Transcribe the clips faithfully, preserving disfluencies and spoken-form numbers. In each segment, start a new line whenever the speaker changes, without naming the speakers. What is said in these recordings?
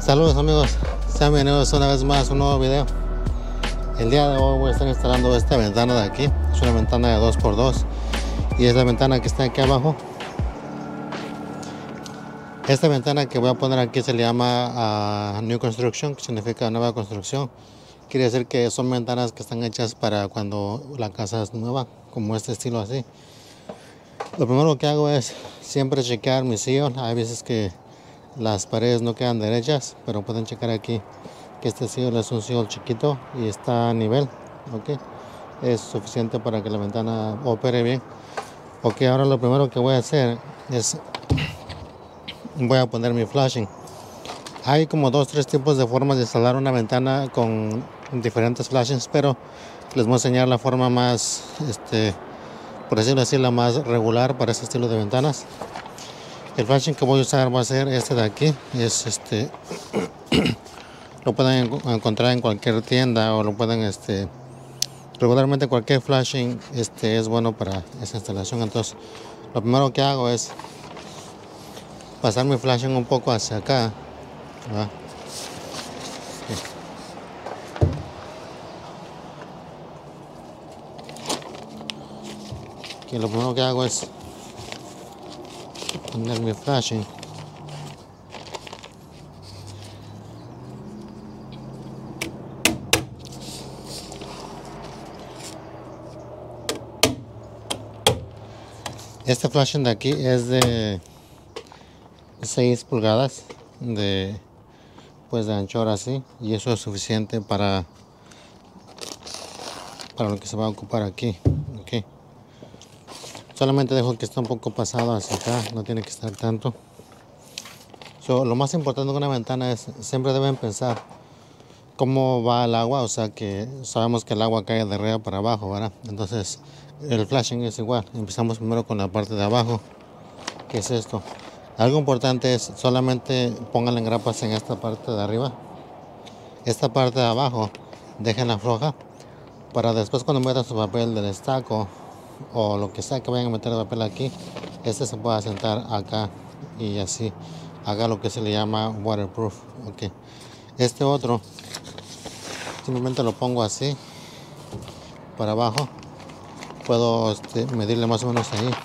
Saludos amigos, sean bienvenidos una vez más a un nuevo video. El día de hoy voy a estar instalando esta ventana de aquí. Es una ventana de dos por dos y es la ventana que está aquí abajo. Esta ventana que voy a poner aquí se le llama uh, New Construction, que significa nueva construcción. Quiere decir que son ventanas que están hechas para cuando la casa es nueva, como este estilo así. Lo primero que hago es siempre chequear mi sillón. Hay veces que las paredes no quedan derechas, pero pueden checar aquí que este sillón es un sillón chiquito y está a nivel. Ok, es suficiente para que la ventana opere bien. Ok, ahora lo primero que voy a hacer es voy a poner mi flashing. Hay como dos tres tipos de formas de instalar una ventana con diferentes flashings, pero les voy a enseñar la forma más este por decirlo así, la más regular para este estilo de ventanas. El flashing que voy a usar va a ser este de aquí. Es este lo pueden encontrar en cualquier tienda o lo pueden este regularmente cualquier flashing este es bueno para esa instalación. Entonces lo primero que hago es pasar mi flashing un poco hacia acá, ¿verdad? Aquí lo primero que hago es poner mi flashing. Este flashing de aquí es de seis pulgadas de pues de anchura así, y eso es suficiente para para lo que se va a ocupar aquí. Okay. Solamente dejo que esté un poco pasado hacia acá, no tiene que estar tanto. So, lo más importante de una ventana es siempre deben pensar cómo va el agua, o sea que sabemos que el agua cae de arriba para abajo, ¿verdad? Entonces el flashing es igual. Empezamos primero con la parte de abajo, que es esto. Algo importante es solamente pónganle grapas en esta parte de arriba. Esta parte de abajo déjenla floja para después cuando metan su papel del estaco o lo que sea que vayan a meter de papel aquí, este se puede sentar acá y así haga lo que se le llama waterproof. Okay. Este otro simplemente lo pongo así para abajo. Puedo este, medirle más o menos ahí.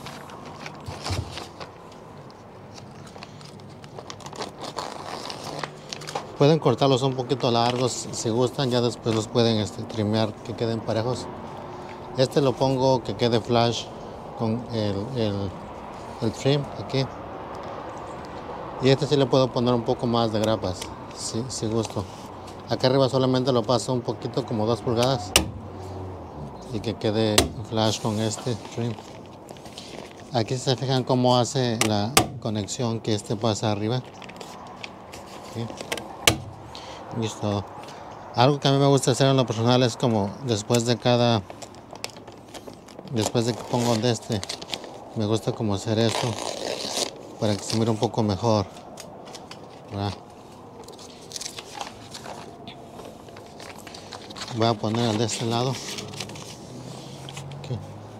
Pueden cortarlos un poquito largos si gustan, ya después los pueden este, trimear que queden parejos. Este lo pongo que quede flash con el, el, el trim aquí. Y este sí le puedo poner un poco más de grapas, si, si gusto. Acá arriba solamente lo paso un poquito, como dos pulgadas. Y que quede flash con este trim. Aquí se fijan cómo hace la conexión que este pasa arriba. Okay. Listo. Algo que a mí me gusta hacer en lo personal es como después de cada después de que pongo de este, me gusta como hacer esto para que se mire un poco mejor, ¿verdad? Voy a poner el de este lado. Okay.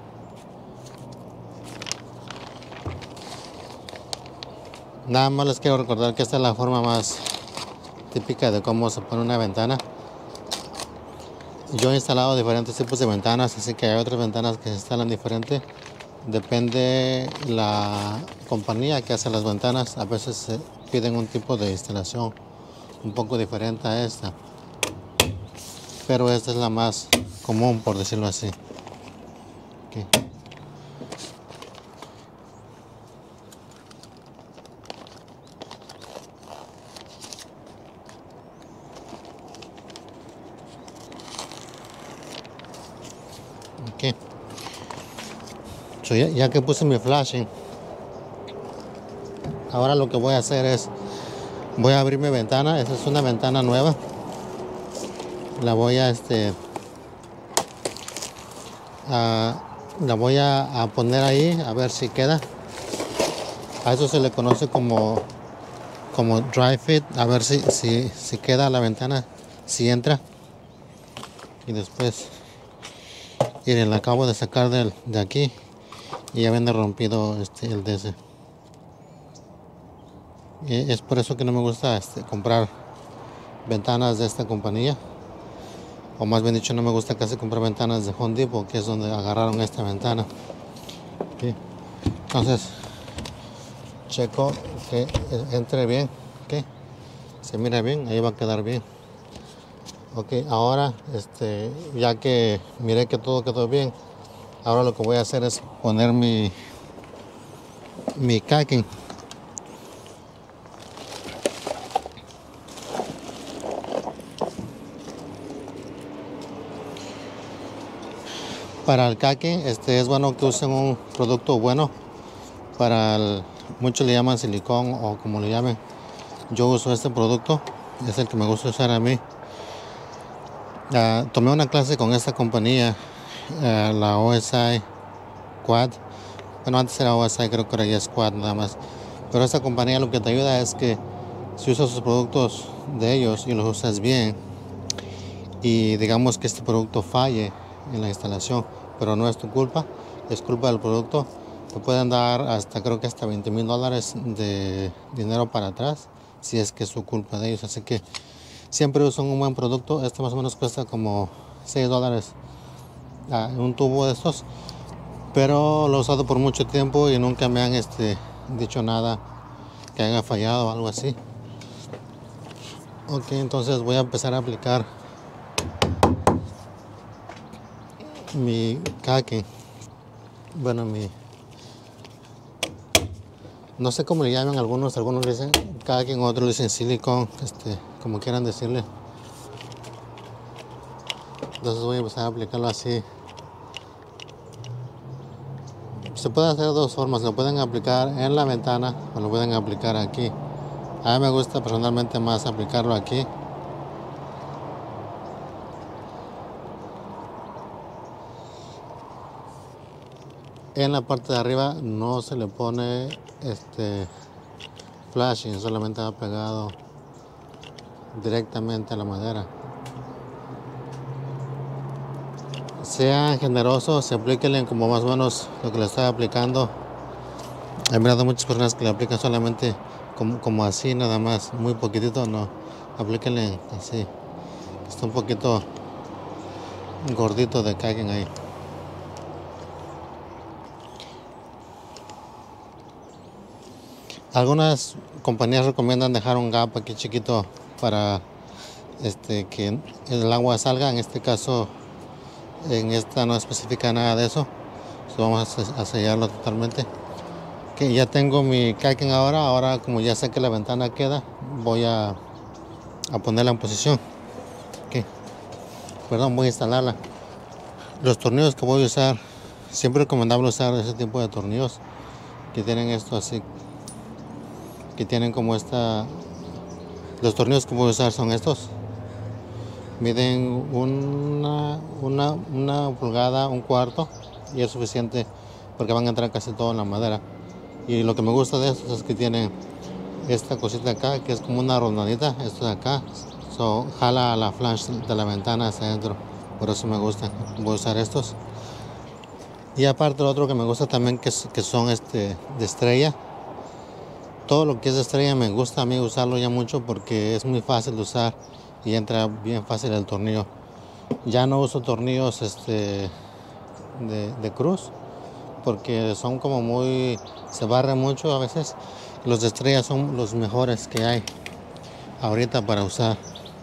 Nada más les quiero recordar que esta es la forma más típica de cómo se pone una ventana. Yo he instalado diferentes tipos de ventanas, así que hay otras ventanas que se instalan diferente. Depende la compañía que hace las ventanas. A veces se piden un tipo de instalación un poco diferente a esta, pero esta es la más común, por decirlo así. Okay. Okay. So, ya, ya que puse mi flashing, ahora lo que voy a hacer es voy a abrir mi ventana. Esta es una ventana nueva. La voy a este a, la voy a, a poner ahí a ver si queda. A eso se le conoce como como dry fit, a ver si, si, si queda la ventana, si entra. Y después miren, la acabo de sacar del, de aquí y ya viene rompido este, el D C. Y es por eso que no me gusta este, comprar ventanas de esta compañía, o más bien dicho, no me gusta casi comprar ventanas de Home Depot, que es donde agarraron esta ventana. ¿Okay? Entonces checo que entre bien, ¿okay? Se mira bien, ahí va a quedar bien. Ok, ahora este, ya que miré que todo quedó bien, ahora lo que voy a hacer es poner mi mi caulking. Para el caulking este, es bueno que usen un producto bueno. Para el, muchos le llaman silicón o como le llamen. Yo uso este producto, es el que me gusta usar a mí. Uh, tomé una clase con esta compañía, uh, la O S I Quad. Bueno, antes era O S I, creo que ahora ya es Quad nada más. Pero esta compañía lo que te ayuda es que si usas sus productos de ellos y los usas bien, y digamos que este producto falle en la instalación, pero no es tu culpa, es culpa del producto, te pueden dar hasta, creo que hasta veinte mil dólares de dinero para atrás, si es que es su culpa de ellos. Así que siempre usan un buen producto. Este más o menos cuesta como seis dólares ah, un tubo de estos, pero lo he usado por mucho tiempo y nunca me han este, dicho nada que haya fallado o algo así. Ok, entonces voy a empezar a aplicar mi caulking. Bueno, mi no sé cómo le llaman algunos, algunos le dicen caulking, otros le dicen silicón, este, como quieran decirle. Entonces voy a empezar a aplicarlo así. Se puede hacer de dos formas, lo pueden aplicar en la ventana o lo pueden aplicar aquí. A mí me gusta personalmente más aplicarlo aquí. En la parte de arriba no se le pone este flashing, solamente va pegado directamente a la madera. Sean generosos, se aplíquenle como más o menos lo que le estaba aplicando. He mirado muchas personas que le aplican solamente como, como así, nada más, muy poquitito. No, aplíquenle así. Está un poquito gordito de caulking ahí. Algunas compañías recomiendan dejar un gap aquí chiquito para este, que el agua salga. En este caso, en esta no especifica nada de eso. Entonces vamos a sellarlo totalmente. Que ya tengo mi caulking ahora. Ahora, como ya sé que la ventana queda, voy a, a ponerla en posición. Okay. Perdón, voy a instalarla. Los tornillos que voy a usar, siempre es recomendable usar ese tipo de tornillos que tienen esto así, que tienen como esta. Los tornillos que voy a usar son estos. Miden una, una, una pulgada, un cuarto, y es suficiente porque van a entrar casi todo en la madera. Y lo que me gusta de estos es que tienen esta cosita acá, que es como una rondadita, esto de acá, so, jala la flange de la ventana hacia adentro, por eso me gusta. Voy a usar estos. Y aparte lo otro que me gusta también, que, que son este de estrella. Todo lo que es de estrella me gusta a mí usarlo ya mucho porque es muy fácil de usar y entra bien fácil el tornillo. Ya no uso tornillos este de, de cruz porque son como muy, se barren mucho a veces. Los de estrella son los mejores que hay ahorita para usar.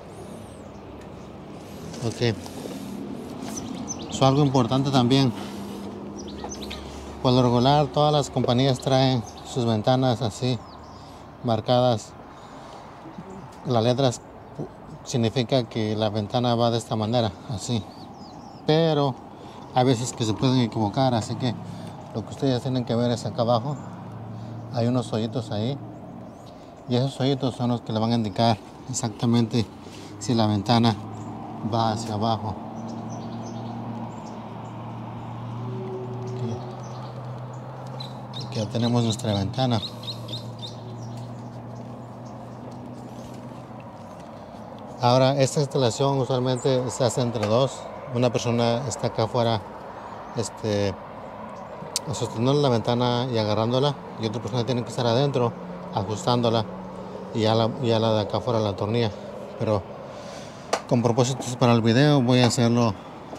Ok, eso algo importante también. Por lo regular todas las compañías traen sus ventanas así marcadas. Las letras significa que la ventana va de esta manera, así, pero hay veces que se pueden equivocar, así que lo que ustedes tienen que ver es acá abajo hay unos hoyitos ahí, y esos hoyitos son los que le van a indicar exactamente si la ventana va hacia abajo. Aquí, aquí ya tenemos nuestra ventana. Ahora, esta instalación usualmente se hace entre dos. Una persona está acá afuera este, sosteniendo la ventana y agarrándola, y otra persona tiene que estar adentro ajustándola, y ya la, ya la de acá afuera la tornilla. pero con propósitos para el video voy a hacerlo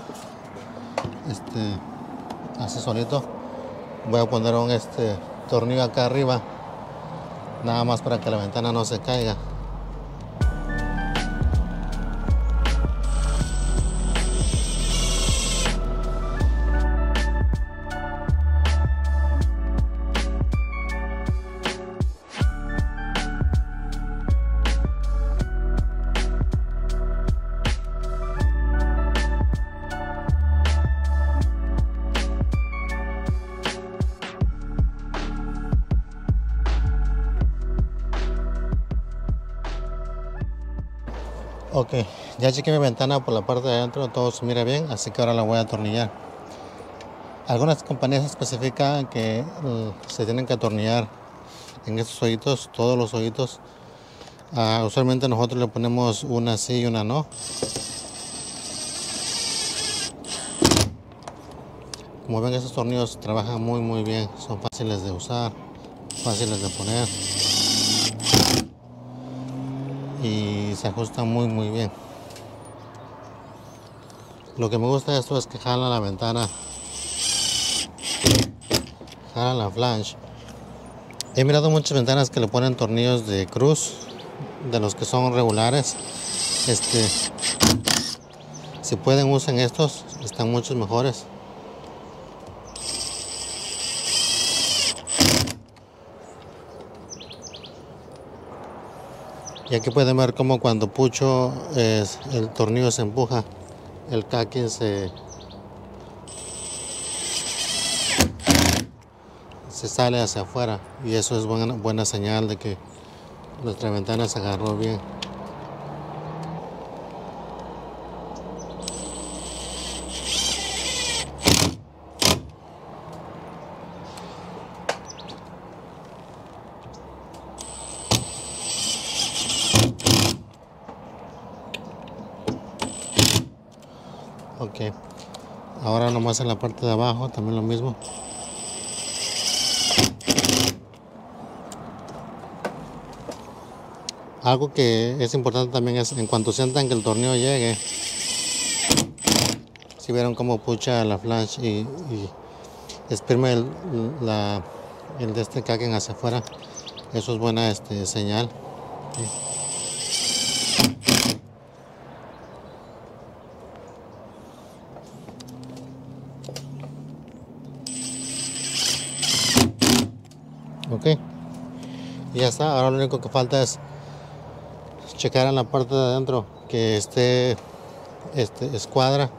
este así solito. Voy a poner un este tornillo acá arriba, nada más para que la ventana no se caiga. Ok, ya chequé mi ventana por la parte de adentro, todo se mira bien, así que ahora la voy a atornillar. Algunas compañías especifican que uh, se tienen que atornillar en estos hoyitos, todos los hoyitos. Uh, usualmente nosotros le ponemos una sí y una no. Como ven, esos tornillos trabajan muy muy bien, son fáciles de usar, fáciles de poner y se ajustan muy muy bien. Lo que me gusta de esto es que jala la ventana, jala la flange. He mirado muchas ventanas que le ponen tornillos de cruz, de los que son regulares. Este, si pueden, usen estos, están muchos mejores. Y aquí pueden ver cómo cuando pucho es, el tornillo se empuja, el cacking se, se sale hacia afuera, y eso es buena, buena señal de que nuestra ventana se agarró bien. Ok, ahora nomás en la parte de abajo también lo mismo. Algo que es importante también es en cuanto sientan que el tornillo llegue, si vieron cómo pucha la flange y, y exprime el, la, el de este caquen hacia afuera, eso es buena este, señal. Ok, y ya está. Ahora lo único que falta es checar en la parte de adentro que esté este escuadra.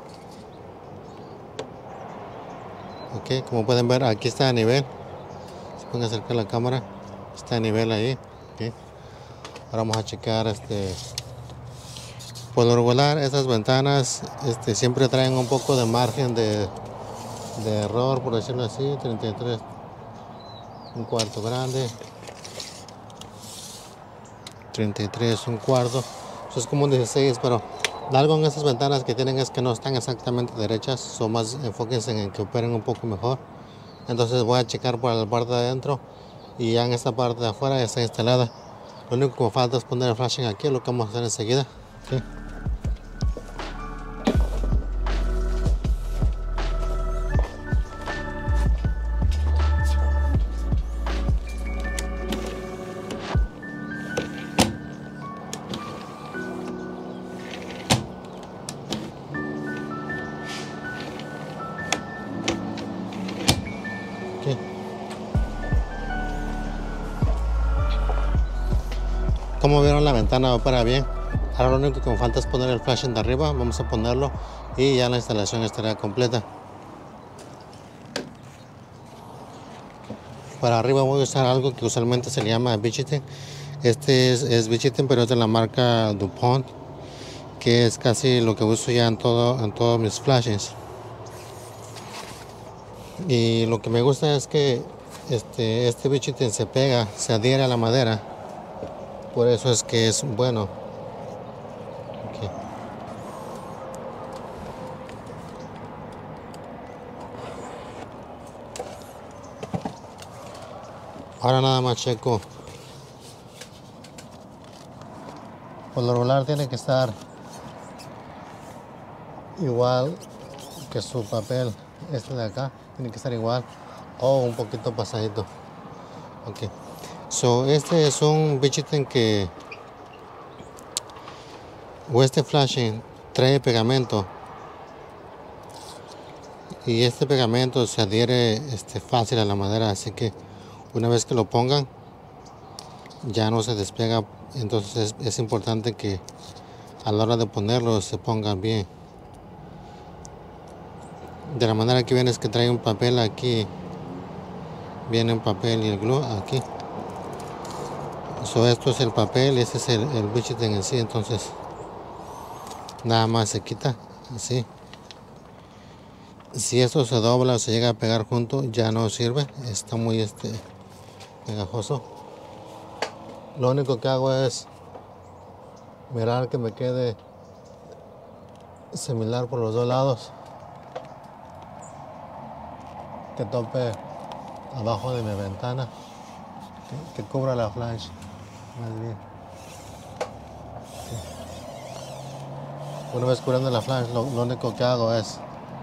Ok, como pueden ver, aquí está a nivel. Se pueden acercar la cámara, está a nivel ahí. Okay. Ahora vamos a checar este. Por lo regular, estas ventanas este, siempre traen un poco de margen de, de error, por decirlo así. Treinta y tres, un cuarto grande, treinta y tres, un cuarto. Eso es como un dieciséis, pero algo en estas ventanas que tienen es que no están exactamente derechas, son más enfóquense en que operen un poco mejor. Entonces voy a checar por la parte de adentro y ya en esta parte de afuera ya está instalada. Lo único que me falta es poner el flashing aquí, lo que vamos a hacer enseguida. Okay. Okay. Como vieron, la ventana opera bien. Ahora lo único que me falta es poner el flashing de arriba. Vamos a ponerlo y ya la instalación estará completa. Para arriba voy a usar algo que usualmente se le llama Bichitin. Este es, es Bichitin, pero es de la marca DuPont, que es casi lo que uso ya en todo en todos mis flashes. Y lo que me gusta es que este este Bichitin se pega, se adhiere a la madera, por eso es que es bueno. Okay. Ahora nada más checo Por lo regular tiene que estar igual que su papel, este de acá, tiene que estar igual o un poquito pasadito. Ok, so este es un widget que, o este flashing trae pegamento, y este pegamento se adhiere este, fácil a la madera, así que una vez que lo pongan ya no se despega. Entonces es, es importante que a la hora de ponerlo se pongan bien. De la manera que viene es que trae un papel aquí, viene un papel y el glue aquí. So, esto es el papel y este es el, el widget en sí. Entonces nada más se quita así. Si esto se dobla o se llega a pegar junto, ya no sirve, está muy este pegajoso. Lo único que hago es mirar que me quede similar por los dos lados, que tope abajo de mi ventana, que, que cubra la flange más bien. Una vez cubriendo la flange, lo, lo único que hago es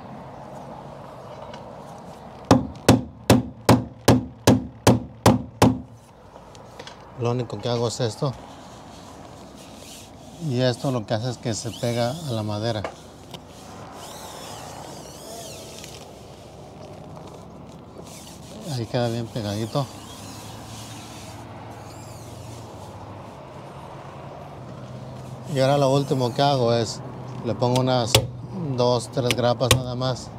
Lo único que hago es esto, y esto lo que hace es que se pega a la madera. Ahí queda bien pegadito. Y ahora lo último que hago es le pongo unas dos, tres grapas nada más.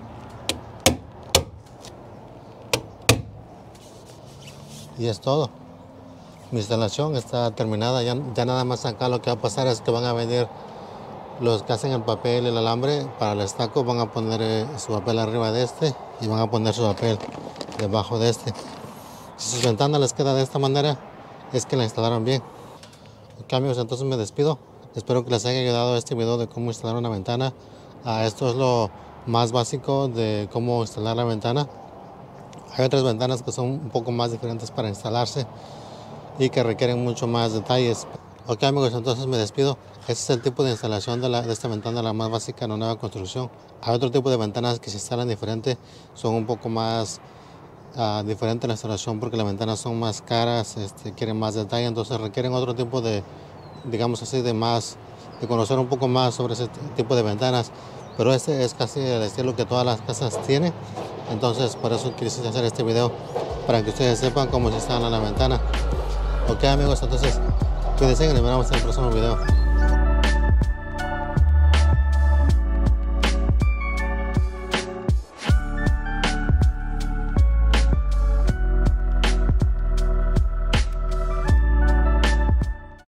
Y es todo. Mi instalación está terminada, ya, ya nada más acá lo que va a pasar es que van a venir los que hacen el papel y el alambre para el estaco, van a poner eh, su papel arriba de este y van a poner su papel debajo de este. Si sus ventanas les queda de esta manera, es que la instalaron bien. Ok amigos, entonces me despido. Espero que les haya ayudado este video de cómo instalar una ventana. Ah, esto es lo más básico de cómo instalar la ventana. Hay otras ventanas que son un poco más diferentes para instalarse y que requieren mucho más detalles. Ok amigos, entonces me despido. Este es el tipo de instalación de, la, de esta ventana, la más básica en una nueva construcción. Hay otro tipo de ventanas que se instalan diferente, son un poco más uh, diferente la instalación porque las ventanas son más caras, este, quieren más detalle, entonces requieren otro tipo de, digamos así, de más, de conocer un poco más sobre ese tipo de ventanas. Pero este es casi el estilo que todas las casas tienen, entonces por eso quise hacer este video, para que ustedes sepan cómo se instala la ventana. Ok amigos, entonces cuídense y nos vemos en el próximo video.